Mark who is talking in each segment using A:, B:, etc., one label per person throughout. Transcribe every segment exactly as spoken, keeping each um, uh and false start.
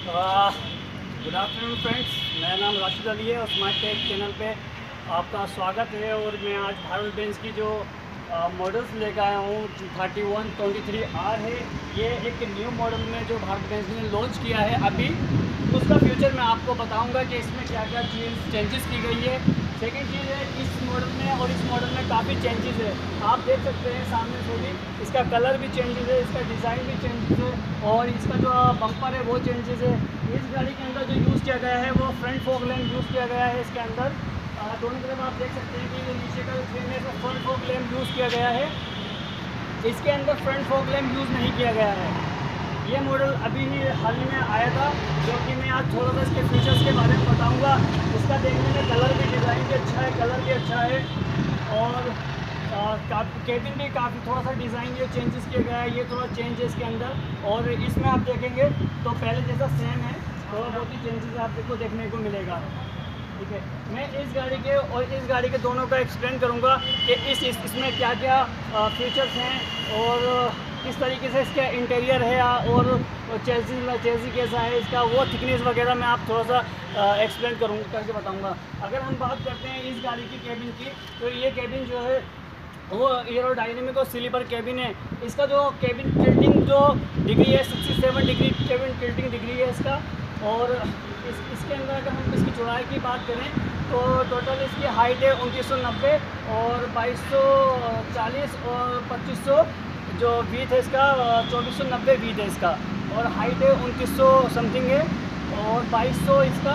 A: Good afternoon friends, मेरा नाम राशिद अली है और स्मार्ट टेक चैनल पे आपका स्वागत है। और मैं आज भारत बेंज की जो मॉडल्स लेकर आया हूँ thirty one twenty three R है। ये एक न्यू मॉडल में जो भारत बेंज ने लॉन्च किया है अभी, उसका फ्यूचर मैं आपको बताऊंगा कि इसमें क्या क्या चीज़ चेंजेस की गई है। सेकंड चीज़ है, इस मॉडल में और इस मॉडल में काफ़ी चेंजेस है। आप देख सकते हैं सामने से भी इसका कलर भी चेंजेस है, इसका डिज़ाइन भी चेंजेस है और इसका जो बम्पर है वो चेंजेस है। इस गाड़ी के अंदर जो यूज़ किया गया है वो फ्रंट फॉग लैम्प यूज़ किया गया है। इसके अंदर दोनों तरफ आप देख सकते हैं कि जो नीचे का फ्रेम है वो फ्रंट फॉग लैम्प यूज़ किया गया है। इसके अंदर फ्रंट फॉग लैम्प यूज़ नहीं किया गया है। ये मॉडल अभी ही हाल ही में आया था, जो कि मैं आज थोड़ा सा इसके फीचर्स के बारे में बताऊंगा। इसका देखने में कलर भी, डिज़ाइन भी अच्छा है, कलर भी अच्छा है और केबिन भी काफ़ी थोड़ा सा डिज़ाइन ये चेंजेस किया गया है। ये थोड़ा चेंज है इसके अंदर और इसमें आप देखेंगे तो पहले जैसा सेम है, थोड़ा बहुत ही चेंजेस आपको देखने को मिलेगा। ठीक है, मैं इस गाड़ी के और इस गाड़ी के दोनों का एक्सप्लेन करूंगा कि इस, इस इसमें क्या क्या फीचर्स हैं और किस तरीके से इसका इंटीरियर है और चेसिस में चेसिस कैसा है इसका, वो थिकनेस वगैरह मैं आप थोड़ा सा एक्सप्लेन करूँगा करके बताऊंगा। अगर हम बात करते हैं इस गाड़ी की केबिन की, तो ये केबिन जो है वो एरोडायनेमिक और स्लीपर केबिन है। इसका जो केबिन टिल्टिंग जो डिग्री है sixty seven degree cabin tilting degree है इसका। और इस इसके अंदर अगर हम इसकी चौड़ाई की बात करें तो टोटल इसकी हाइट है उनतीस सौ नब्बे और बाईस सौ चालीस और पच्चीस सौ जो वीथ है इसका चौबीस सौ नब्बे वीथ है इसका। और हाइट है उनतीस सौ समथिंग है और बाईस सौ इसका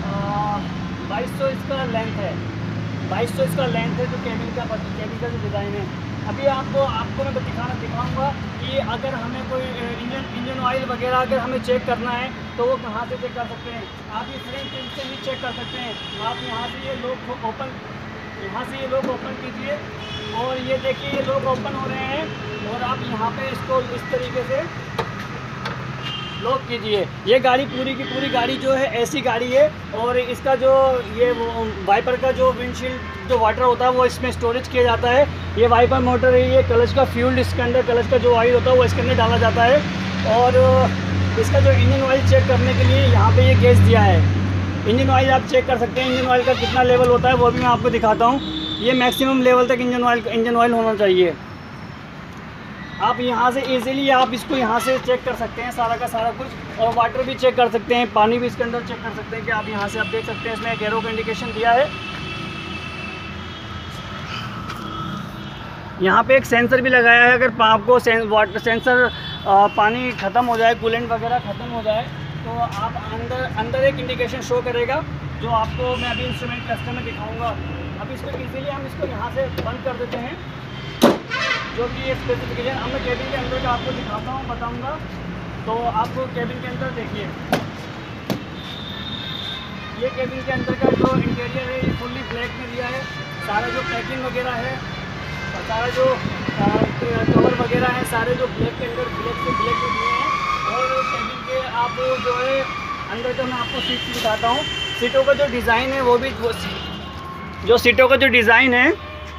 A: बाईस सौ इसका लेंथ है बाईस सौ इसका लेंथ है जो केबिन का केबिन का जो डिज़ाइन है। अभी आपको आपको मैं दिखाना दिखाऊंगा कि अगर हमें कोई इंजन इंजन ऑयल वगैरह अगर हमें चेक करना है तो वो कहाँ से चेक कर सकते हैं। आप ये फ्रंट टिल्ट से भी चेक कर सकते हैं। आप यहाँ से ये लॉक ओपन यहाँ से ये लॉक ओपन कीजिए और ये देखिए ये लॉक ओपन हो रहे हैं और आप यहाँ पे इसको इस तरीके से लॉक कीजिए। ये गाड़ी पूरी की पूरी गाड़ी जो है ऐसी गाड़ी है और इसका जो ये वो वाइपर का जो विंडशील्ड जो वाटर होता है वो इसमें स्टोरेज किया जाता है। ये वाइपर मोटर है, ये क्लच का फ्यूल इसके अंदर क्लच का जो ऑयल होता है वो इसके अंदर डाला जाता है। और इसका जो इंजन ऑयल चेक करने के लिए यहाँ पे ये गैस दिया है। इंजन ऑयल आप चेक कर सकते हैं, इंजन ऑयल का कितना लेवल होता है वो भी मैं आपको दिखाता हूँ। ये मैक्सिमम लेवल तक इंजन ऑयल इंजन ऑयल होना चाहिए। आप यहाँ से इजीली आप इसको यहाँ से चेक कर सकते हैं सारा का सारा कुछ। और वाटर भी चेक कर सकते हैं, पानी भी इसके अंदर चेक कर सकते हैं कि आप यहाँ से आप देख सकते हैं इसमें एक एरो का इंडिकेशन दिया है। यहाँ पे एक सेंसर भी लगाया है। अगर आपको सें, वाटर सेंसर आ, पानी ख़त्म हो जाए, कूलेंट वगैरह ख़त्म हो जाए तो आप अंदर अंदर एक इंडिकेशन शो करेगा जो आपको मैं अभी इंस्ट्रूमेंट कस्टम में दिखाऊँगा। अब इसको इजीली हम इसको यहाँ से बंद कर देते हैं, जो कि ये स्पेसिफिकेशन अब मैं केबिन के अंदर का आपको दिखाता हूँ बताऊँगा। तो आपको केबिन के अंदर देखिए, ये केबिन के अंदर का जो इंटीरियर है ये फुल्ली ब्लैक में दिया है। सारा जो पैकिंग वगैरह है और सारा जो कवर वगैरह है सारे जो ब्लैक के अंदर ब्लैक से ब्लैक में दिए हैं। और केबिन के आप जो है अंदर का मैं आपको सीट दिखाता हूँ। सीटों का जो डिज़ाइन है वो भी जो सीटों का जो डिज़ाइन है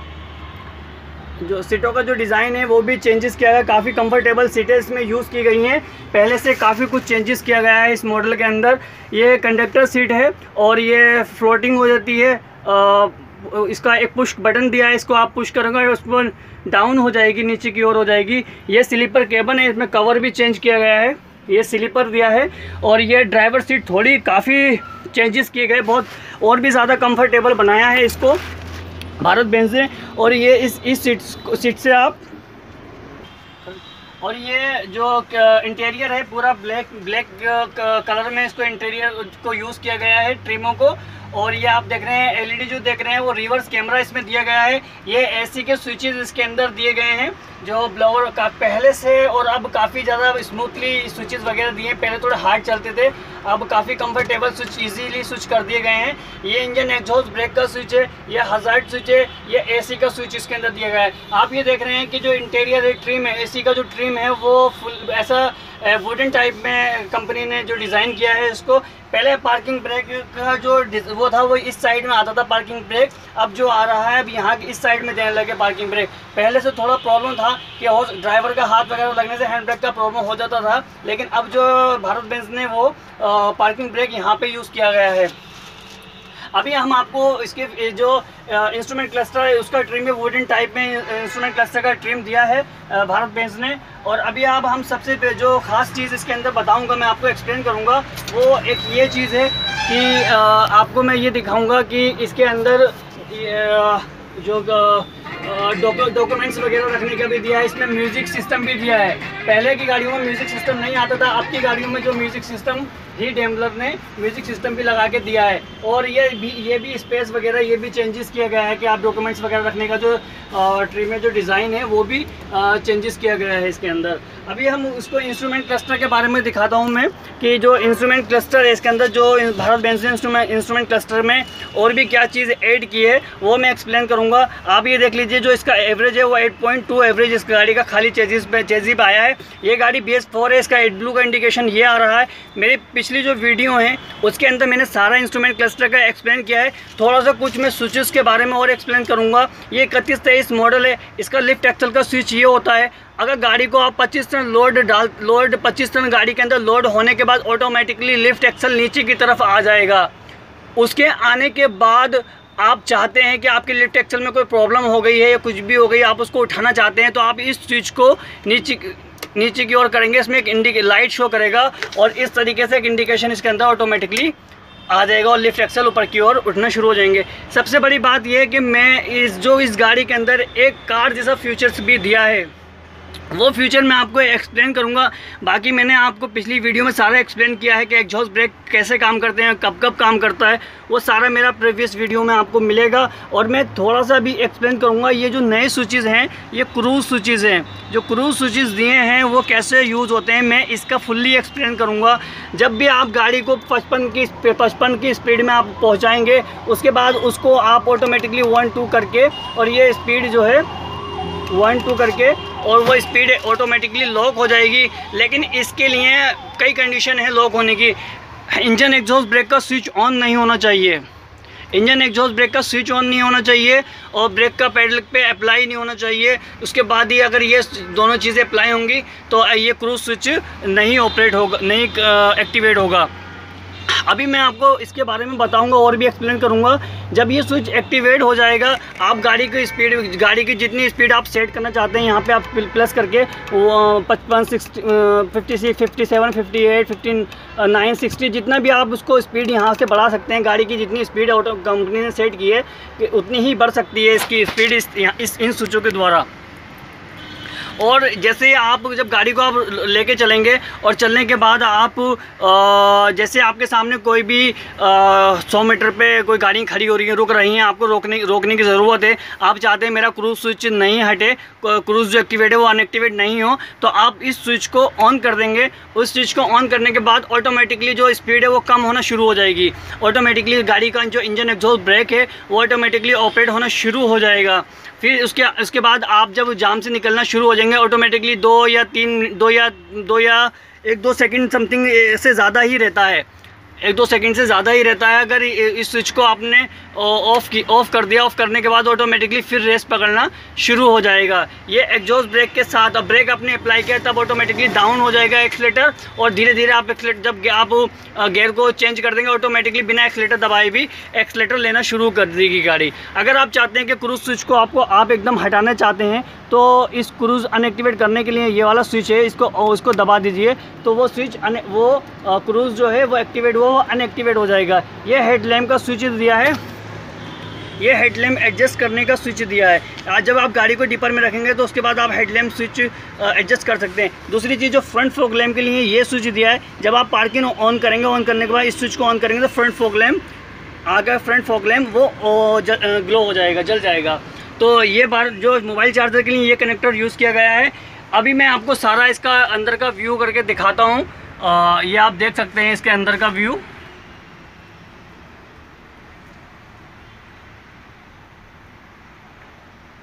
A: जो सीटों का जो डिज़ाइन है वो भी चेंजेस किया गया। काफ़ी कंफर्टेबल सीटें इसमें यूज़ की गई हैं। पहले से काफ़ी कुछ चेंजेस किया गया है इस मॉडल के अंदर। ये कंडक्टर सीट है और ये फ्लोटिंग हो जाती है। आ, इसका एक पुश बटन दिया है, इसको आप पुश करोगे उस पर डाउन हो जाएगी, नीचे की ओर हो जाएगी। ये स्लीपर केबिन है, इसमें कवर भी चेंज किया गया है, ये स्लीपर दिया है। और ये ड्राइवर सीट थोड़ी काफ़ी चेंजेस किए गए, बहुत और भी ज़्यादा कंफर्टेबल बनाया है इसको भारत बेंज ने। और ये इस इस सीट सीट से आप और ये जो इंटीरियर है पूरा ब्लैक ब्लैक कलर में इसको इंटीरियर को यूज़ किया गया है, ट्रिमों को। और ये आप देख रहे हैं एलईडी जो देख रहे हैं वो रिवर्स कैमरा इसमें दिया गया है। ये एसी के स्विचेस इसके अंदर दिए गए हैं जो ब्लोअर का पहले से और अब काफ़ी ज़्यादा स्मूथली स्विचेस वगैरह दिए हैं। पहले थोड़े हार्ड चलते थे, अब काफ़ी कंफर्टेबल स्विच इजीली स्विच कर दिए गए हैं। ये इंजन एग्जॉस्ट ब्रेक का स्विच है, ये हजार्ड स्विच है, ये एसी का स्विच इसके अंदर दिया गया है। आप ये देख रहे हैं कि जो इंटीरियर है ट्रिम है, एसी का जो ट्रिम है वो फुल ऐसा वुडन टाइप में कंपनी ने जो डिज़ाइन किया है इसको। पहले पार्किंग ब्रेक का जो वो था वो इस साइड में आता था पार्किंग ब्रेक, अब जो आ रहा है अब यहाँ इस साइड में देने लगे पार्किंग ब्रेक। पहले से थोड़ा प्रॉब्लम था कि ड्राइवर का हाथ वगैरह लगने से हैंड ब्रेक का प्रॉब्लम हो जाता था, लेकिन अब जो भारत बेंज ने वो पार्किंग ब्रेक यहाँ पे यूज़ किया गया है। अभी हम आपको इसके जो इंस्ट्रूमेंट क्लस्टर है उसका ट्रिम में वुडन टाइप में इंस्ट्रूमेंट क्लस्टर का ट्रिम दिया है भारत बेंज ने। और अभी अब हम सबसे जो ख़ास चीज़ इसके अंदर बताऊंगा, मैं आपको एक्सप्लेन करूंगा, वो एक ये चीज़ है कि आपको मैं ये दिखाऊंगा कि इसके अंदर जो डॉक्यूमेंट्स वगैरह रखने का भी दिया है, इसमें म्यूज़िक सिस्टम भी दिया है। पहले की गाड़ियों में म्यूज़िक सिस्टम नहीं आता था, अब की गाड़ियों में जो म्यूज़िक सिस्टम ही डेमलर ने म्यूज़िक सिस्टम भी लगा के दिया है। और ये भी ये भी स्पेस वगैरह ये भी चेंजेस किया गया है कि आप डॉक्यूमेंट्स वगैरह रखने का जो ट्री में जो डिज़ाइन है वो भी चेंजेस किया गया है इसके अंदर। अभी हम उसको इंस्ट्रूमेंट क्लस्टर के बारे में दिखाता हूँ मैं कि जो इंस्ट्रूमेंट क्लस्टर है इसके अंदर जो भारत बेंज ने इंस्ट्रूमेंट इंस्ट्रूमेंट क्लस्टर में और भी क्या चीज़ ऐड की है वो मैं एक्सप्लेन करूँगा। आप ये देख लीजिए, जो इसका एवरेज है वो एट पॉइंट टू एवरेज इस गाड़ी का खाली चेजिस पे चेजी पे आया है। ये गाड़ी बी एस फोर है, इसका एट ब्लू का इंडिकेशन ये आ रहा है। मेरी पिछली जो वीडियो है उसके अंदर मैंने सारा इंस्ट्रूमेंट क्लस्टर का एक्सप्लेन किया है। थोड़ा सा कुछ मैं स्विचेस के बारे में और एक्सप्लेन करूँगा। ये इकतीस तेईस मॉडल है, इसका लिफ्ट एक्सल का स्विच ये होता है। अगर गाड़ी को आप पच्चीस टन लोड डाल लोड पच्चीस टन गाड़ी के अंदर लोड होने के बाद ऑटोमेटिकली लिफ्ट एक्सल नीचे की तरफ आ जाएगा। उसके आने के बाद आप चाहते हैं कि आपके लिफ्ट एक्सल में कोई प्रॉब्लम हो गई है या कुछ भी हो गई, आप उसको उठाना चाहते हैं, तो आप इस स्विच को नीचे नीचे की ओर करेंगे, इसमें एक इंडिके लाइट शो करेगा और इस तरीके से एक इंडिकेशन इसके अंदर ऑटोमेटिकली आ जाएगा और लिफ्ट एक्सल ऊपर की ओर उठना शुरू हो जाएंगे। सबसे बड़ी बात यह है कि मैं इस जो इस गाड़ी के अंदर एक कार जैसा फीचर्स भी दिया है, वो फ्यूचर मैं आपको एक्सप्लेन करूंगा। बाकी मैंने आपको पिछली वीडियो में सारा एक्सप्लेन किया है कि एग्जॉस्ट ब्रेक कैसे काम करते हैं, कब कब काम करता है, वो सारा मेरा प्रीवियस वीडियो में आपको मिलेगा। और मैं थोड़ा सा भी एक्सप्लेन करूंगा ये जो नए स्विचेस हैं, ये क्रूज स्विचेस हैं। जो क्रूज स्विचेस दिए हैं वो कैसे यूज़ होते हैं मैं इसका फुल्ली एक्सप्लेन करूँगा। जब भी आप गाड़ी को पचपन की पचपन की स्पीड में आप पहुँचाएँगे, उसके बाद उसको आप ऑटोमेटिकली वन टू करके और ये स्पीड जो है वन टू करके और वो स्पीड ऑटोमेटिकली लॉक हो जाएगी। लेकिन इसके लिए कई कंडीशन है लॉक होने की। इंजन एग्जॉस्ट ब्रेक का स्विच ऑन नहीं होना चाहिए, इंजन एग्जॉस्ट ब्रेक का स्विच ऑन नहीं होना चाहिए और ब्रेक का पेडल पे अप्लाई नहीं होना चाहिए। उसके बाद ही अगर ये दोनों चीज़ें अप्लाई होंगी तो ये क्रूज स्विच नहीं ऑपरेट होगा, नहीं एक्टिवेट होगा। अभी मैं आपको इसके बारे में बताऊंगा और भी एक्सप्लेन करूंगा। जब ये स्विच एक्टिवेट हो जाएगा, आप गाड़ी की स्पीड गाड़ी की जितनी स्पीड आप सेट करना चाहते हैं यहाँ पे आप प्लस करके वो पचपन sixty fifty six fifty seven fifty eight fifteen nine sixty जितना भी आप उसको स्पीड यहाँ से बढ़ा सकते हैं। गाड़ी की जितनी स्पीड ऑटो कंपनी ने सेट की है कि उतनी ही बढ़ सकती है इसकी स्पीड इस, इस इन स्विचों के द्वारा। और जैसे आप जब गाड़ी को आप लेके चलेंगे और चलने के बाद आप जैसे आपके सामने कोई भी सौ मीटर पे कोई गाड़ी खड़ी हो रही है, रुक रही हैं, आपको रोकने रोकने की ज़रूरत है, आप चाहते हैं मेरा क्रूज स्विच नहीं हटे, क्रूज जो एक्टिवेट है वो अनएक्टिवेट नहीं हो, तो आप इस स्विच को ऑन कर देंगे। उस स्विच को ऑन करने के बाद ऑटोमेटिकली जो स्पीड है वो कम होना शुरू हो जाएगी। ऑटोमेटिकली गाड़ी का जो इंजन एग्जॉस्ट ब्रेक है वो ऑटोमेटिकली ऑपरेट होना शुरू हो जाएगा। फिर उसके उसके बाद आप जब जाम से निकलना शुरू हो जाएंगे, ऑटोमेटिकली दो या तीन दो या दो या एक दो सेकंड समथिंग से ज़्यादा ही रहता है, एक दो सेकंड से ज़्यादा ही रहता है। अगर इस स्विच को आपने ऑफ़ की ऑफ़ कर दिया, ऑफ़ करने के बाद ऑटोमेटिकली फिर रेस पकड़ना शुरू हो जाएगा। ये एग्जॉस्ट ब्रेक के साथ अब ब्रेक आपने अप्लाई किया तब ऑटोमेटिकली डाउन हो जाएगा एक्सीलेटर और धीरे धीरे आप एक्सीलेटर जब आप गियर को चेंज कर देंगे ऑटोमेटिकली बिना एक्सीलेटर दबाए भी एक्सीलेटर लेना शुरू कर देगी गाड़ी। अगर आप चाहते हैं कि क्रूज स्विच को आपको आप एकदम हटाना चाहते हैं तो इस क्रूज अनएक्टिवेट करने के लिए ये वाला स्विच है, इसको उसको दबा दीजिए तो वो स्विच वो क्रूज जो है वो एक्टिवेट वो अनएक्टिवेट हो जाएगा। ये हेडलैम्प का स्विच दिया है, ये हेडलैम्प एडजस्ट करने का स्विच दिया है। आज जब आप गाड़ी को डिपर में रखेंगे तो उसके बाद आप हेडलैम्प स्विच एडजस्ट कर सकते हैं। दूसरी चीज़ जो फ्रंट फॉग लैम्प के लिए ये स्विच दिया है, जब आप पार्किंग ऑन करेंगे, ऑन करने के बाद इस स्विच को ऑन करेंगे तो फ्रंट फॉग लैम्प आगे फ्रंट फॉग लैम्प वो ग्लो हो जाएगा, जल जाएगा। तो ये बार जो मोबाइल चार्जर के लिए ये कनेक्टर यूज़ किया गया है। अभी मैं आपको सारा इसका अंदर का व्यू करके दिखाता हूँ। ये आप देख सकते हैं इसके अंदर का व्यू।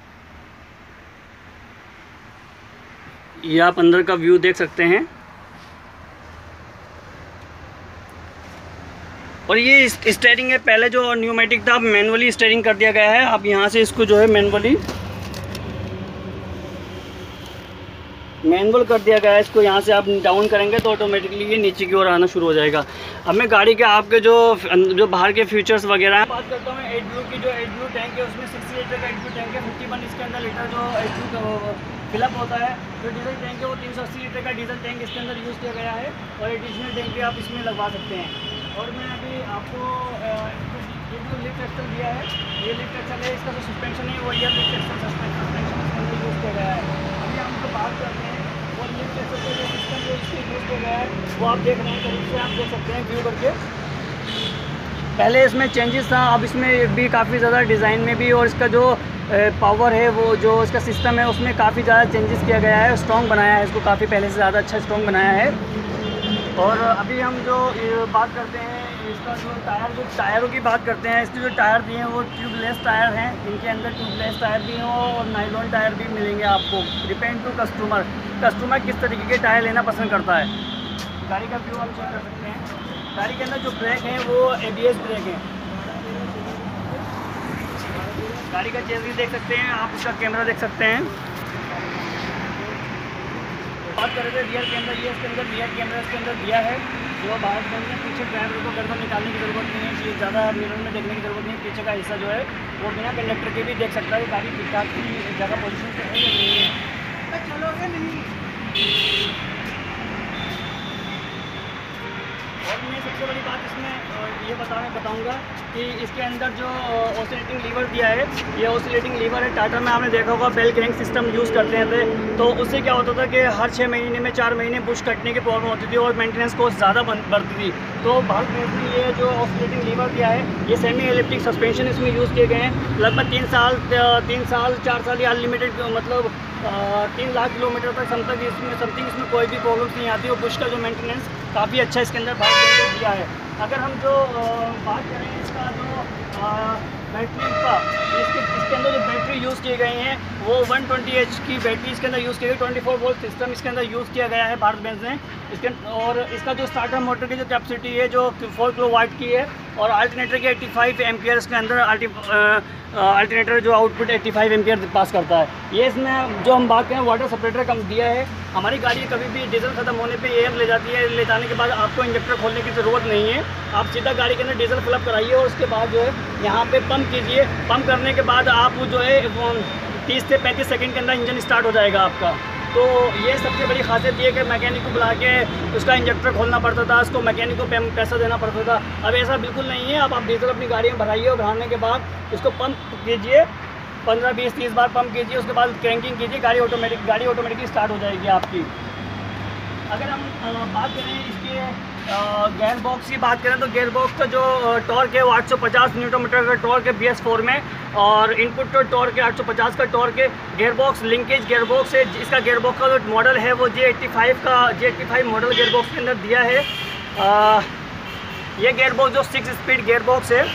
A: ये आप अंदर का व्यू देख सकते हैं। और ये स्टीयरिंग है, पहले जो न्यूमेटिक था मैनुअली स्टीयरिंग कर दिया गया है। आप यहाँ से इसको जो है मैनुअली मैनुअल कर दिया गया है। इसको यहाँ से आप डाउन करेंगे तो ऑटोमेटिकली ये नीचे की ओर आना शुरू हो जाएगा। अब मैं गाड़ी के आपके जो जो बाहर के फीचर्स वगैरह हैं बात करता हूँ। एट ब्लू की जो एट ब्लू टैंक है उसमें सिक्सटी लीटर का एट ब्लू टैंक है। फिफ्टी वन इसके अंदर लीटर जो एट ब्लू फिलअप होता है। जो डीजल टैंक है वो तीन सौ अस्सी लीटर का डीजल टैंक इसके अंदर यूज़ किया गया है और एडिशनल टैंक भी आप इसमें लगवा सकते हैं। और मैं अभी आपको ये जो लिफ्ट एक्सल दिया है, ये लिफ्ट एक्सल है, इसका जो सस्पेंशन है वो ईयर लिफ्ट एक्सल सस्पेंशन इसके अंदर यूज़ किया गया है। अभी हम तो बात करते हैं और लिफ्ट एक्सल का जो सिस्टम जो इसके यूज़ किया गया है वो आप देख रहे हैं, करीब से आप देख सकते हैं व्यू करके। पहले इसमें चेंजेस था, अब इसमें भी काफ़ी ज़्यादा डिज़ाइन में भी और इसका जो पावर है वो जो इसका सिस्टम है उसमें काफ़ी ज़्यादा चेंजेस किया गया है, स्ट्रॉन्ग बनाया है इसको, काफ़ी पहले से ज़्यादा अच्छा स्ट्रॉन्ग बनाया है। और अभी हम जो बात करते हैं इसका जो टायर जो टायरों की बात करते हैं, इसके जो टायर दिए हैं वो ट्यूबलेस टायर हैं। इनके अंदर ट्यूबलेस टायर भी हैं और नाइलॉन टायर भी मिलेंगे आपको। डिपेंड टू कस्टमर कस्टमर किस तरीके के टायर लेना पसंद करता है। गाड़ी का व्यू हम चेक कर सकते हैं। गाड़ी के अंदर जो ब्रेक हैं वो ए बी एस ब्रेक हैं। गाड़ी का चेस भी देख सकते हैं आप, इसका कैमरा देख सकते हैं। बात कर रहे थे रियर कैमरा, ये इसके अंदर रियर कैमरा इसके अंदर दिया है जो बाहर बंद है। पीछे ड्राइवर को गर्दन निकालने की ज़रूरत नहीं है, ज़्यादा मिरर में देखने की ज़रूरत नहीं है। पीछे का हिस्सा जो है वो बिना कंडक्टर के भी देख सकता है गाड़ी ठीक ठाक की ज़्यादा पोजीशन पे है या नहीं है। चलोगे नहीं। और मैं सबसे बड़ी बात इसमें ये बताने बताऊंगा कि इसके अंदर जो ऑसिलेटिंग लीवर दिया है, ये ऑसिलेटिंग लीवर है। टाटा में आपने देखा होगा बेल क्रैंक सिस्टम यूज़ करते थे, तो उससे क्या होता था कि हर छः महीने में चार महीने पुश कटने की प्रॉब्लम होती थी और मेंटेनेंस कॉस्ट ज़्यादा बढ़ती थी। तो भारत में ये जो ऑसिलेटिंग लीवर दिया है, ये सेमी इलेक्ट्रिक सस्पेंशन इसमें यूज़ किए गए हैं। लगभग तीन साल तीन साल चार साल या अनलिमिटेड मतलब तीन लाख किलोमीटर तक समथिंग इसमें समथिंग इसमें कोई भी प्रॉब्लम्स नहीं आती। और पुश का जो मेंटेनेंस काफ़ी अच्छा इसके अंदर भारत में दिया है। अगर हम जो बात करें इसका जो बैटरी का, इसके इसके अंदर जो बैटरी यूज़ किए गए हैं वो वन ट्वेंटी एच की बैटरी इसके अंदर यूज़ की गई। ट्वेंटी फोर वोल्ट सिस्टम इसके अंदर यूज़ किया गया है भारत बेंज ने इसके। और इसका जो स्टार्टर मोटर की जो कैपेसिटी है जो फोर किलो वाट की है और अल्टरनेटर के पचासी एम्पियर इसके अंदर अल्टरनेटर जो आउटपुट पचासी एम्पियर पास करता है। ये इसमें जो हम बात करें वाटर सेपरेटर कम दिया है। हमारी गाड़ी कभी भी डीजल ख़त्म होने पे एयर ले जाती है, ले जाने के बाद आपको इंजेक्टर खोलने की ज़रूरत नहीं है। आप सीधा गाड़ी के अंदर डीजल फिलअप कराइए और उसके बाद जो है यहाँ पे पंप कीजिए। पंप करने के बाद आप जो है तीस से पैंतीस सेकंड के अंदर इंजन स्टार्ट हो जाएगा आपका। तो ये सबसे बड़ी खासियत ये है कि मैकेनिक को बुला के उसका इंजेक्टर खोलना पड़ता था, उसको मैकेनिक को पैसा देना पड़ता था। अब ऐसा बिल्कुल नहीं है। अब आप डीजल अपनी गाड़ी में भराइए और भराने के बाद उसको पंप कीजिए, पंद्रह बीस तीस बार पंप कीजिए, उसके बाद क्रैंकिंग कीजिए, गाड़ी ऑटोमेटिक गाड़ी ऑटोमेटिकली स्टार्ट हो जाएगी आपकी। अगर हम बात करें इसके गेयर बॉक्स की बात करें तो गेयर बॉक्स का जो टॉर्क है वो आठ सौ पचास न्यूटन मीटर का टॉर्क है बी एस फोर में और इनपुट टॉर्क है आठ सौ पचास का टॉर्क है। Gear box linkage gear box है। इसका गेयर बॉक्स का जो मॉडल है वो जे एट्टी फाइव का J eighty five model gear box के अंदर दिया है। आ, ये गेयर बॉक्स जो सिक्स स्पीड गेयर बॉक्स है,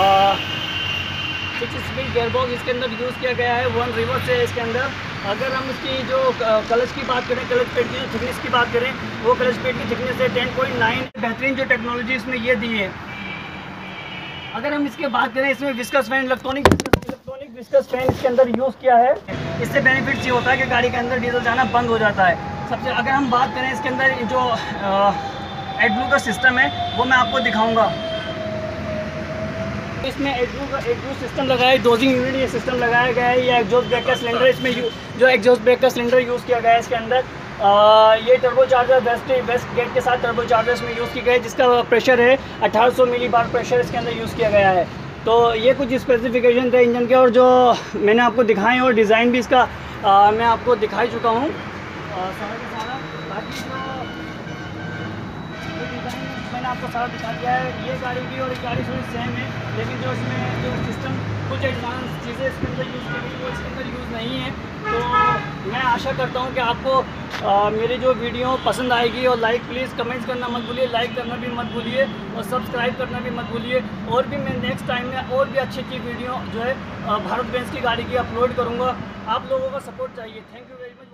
A: सिक्स स्पीड गेयर बॉक्स इसके अंदर यूज़ किया गया है। वन रिवर्स है इसके अंदर। अगर हम इसकी जो क्लच की बात करें, क्लच पेड की जो थिकनेस की बात करें, वो क्लच पेड की थिकनेस है टेन पॉइंट नाइन। बेहतरीन जो टेक्नोलॉजी इसमें ये दी है। अगर हम इसके बात करें, इसमें viscous fan electronic electronic viscous fan इसके अंदर यूज़ किया है। इससे बेनिफिट ये होता है कि गाड़ी के अंदर डीजल जाना बंद हो जाता है। सबसे अगर हम बात करें इसके अंदर जो एडब्लू का सिस्टम है वो मैं आपको दिखाऊँगा। इसमें एडब्लू का एडब्लू सिस्टम लगाया है, डोजिंग यूनिट ये सिस्टम लगाया गया है। ये एग्जॉस्ट ब्रेक का सिलेंडर इसमें जो एग्जॉस्ट ब्रेक का सिलेंडर यूज़ किया गया है इसके अंदर। आ, ये turbocharger waste waste gate के साथ टर्बो चार्जर इसमें यूज़ की गई है, जिसका प्रेशर है अठारह सौ मिली बार प्रेशर इसके अंदर यूज़ किया गया है। तो ये कुछ स्पेसिफिकेशन थे इंजन के और जो मैंने आपको दिखाए और डिज़ाइन भी इसका आ, मैं आपको दिखा चुका हूँ सारा का सारा। बाकी जो डिज़ाइन मैंने आपको सारा दिखा दिया है। ये गाड़ी भी और ये गाड़ी थोड़ी सेम है, लेकिन जो इसमें जो सिस्टम कुछ एडवांस चीज़ें इसके अंदर यूज़ की गई वो इसके अंदर यूज़ नहीं है। तो मैं आशा करता हूँ कि आपको आ, मेरी जो वीडियो पसंद आएगी और लाइक प्लीज़ कमेंट्स करना मत भूलिए, लाइक करना भी मत भूलिए और सब्सक्राइब करना भी मत भूलिए। और भी मैं नेक्स्ट टाइम में और भी अच्छी अच्छी वीडियो जो है भारत बेंज की गाड़ी की अपलोड करूँगा। आप लोगों का सपोर्ट चाहिए। Thank you very much.